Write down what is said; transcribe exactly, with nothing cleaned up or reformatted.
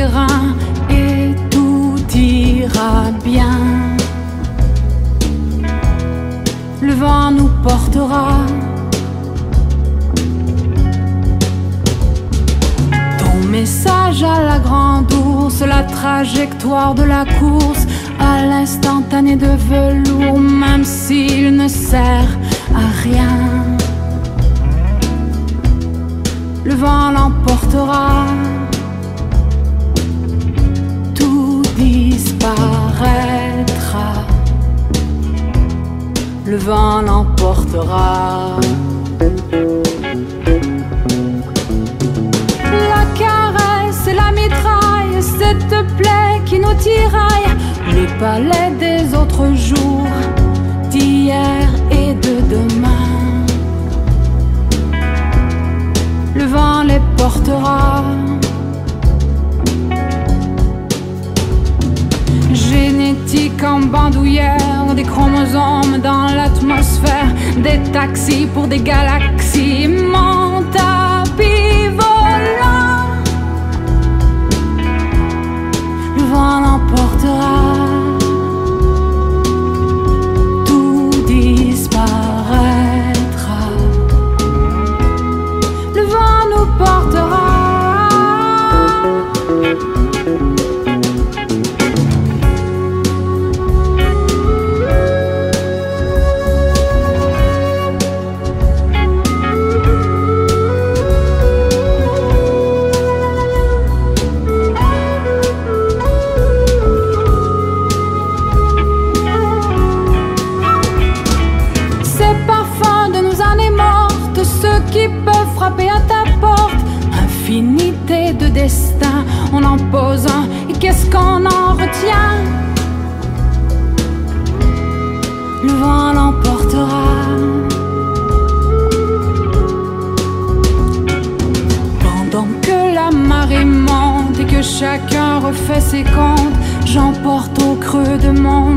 reins et tout ira bien. Le vent nous portera. Ton message à la grande ours, la trajectoire de la course, à l'instantané de velours, même s'il ne sert à rien. Le vent l'emportera, tout disparaîtra. Le vent l'emportera. La caresse et la mitraille, cette plaie qui nous tiraille, les palais des autres jours, d'hier et de demain. Le vent les portera. Génétique en bandoulière, des chromosomes dans l'atmosphère, des taxis pour des galaxies, mon tapis volant. Le vent l'emportera, tout disparaîtra. Le vent nous portera. Qui peut frapper à ta porte, infinité de destins, on en pose un et qu'est-ce qu'on en retient? Le vent l'emportera. Pendant que la marée monte et que chacun refait ses comptes, j'emporte au creux de mon